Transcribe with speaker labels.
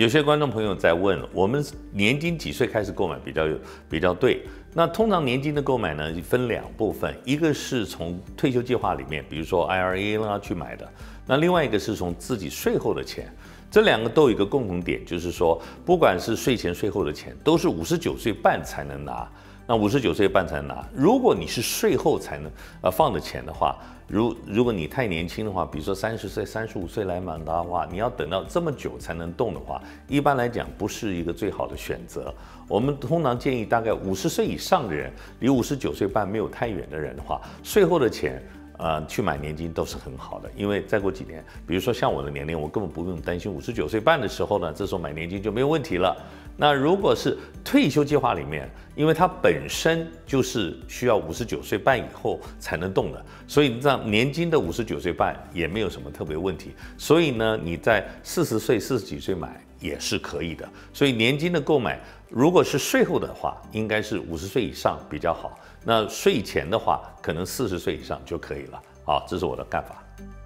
Speaker 1: 有些观众朋友在问，我们年金几岁开始购买比较对？那通常年金的购买呢，分2部分，一个是从退休计划里面，比如说 IRA 啦去买的，那另外一个是从自己税后的钱。这2个都有一个共同点，就是说，不管是税前税后的钱，都是59岁半才能拿。那59岁半才能拿。如果你是税后才能放的钱的话，如果你太年轻的话，比如说30岁、35岁来拿的话，你要等到这么久才能动的话，一般来讲不是一个最好的选择。我们通常建议大概50岁以上的人，离59岁半没有太远的人的话，税后的钱。去买年金都是很好的，因为再过几年，比如说像我的年龄，我根本不用担心59岁半的时候呢，这时候买年金就没有问题了。那如果是退休计划里面，因为它本身就是需要59岁半以后才能动的，所以让年金的59岁半也没有什么特别问题。所以呢，你在40岁、40几岁买也是可以的。所以年金的购买，如果是税后的话，应该是50岁以上比较好。那税前的话，可能40岁以上就可以了。好，这是我的看法。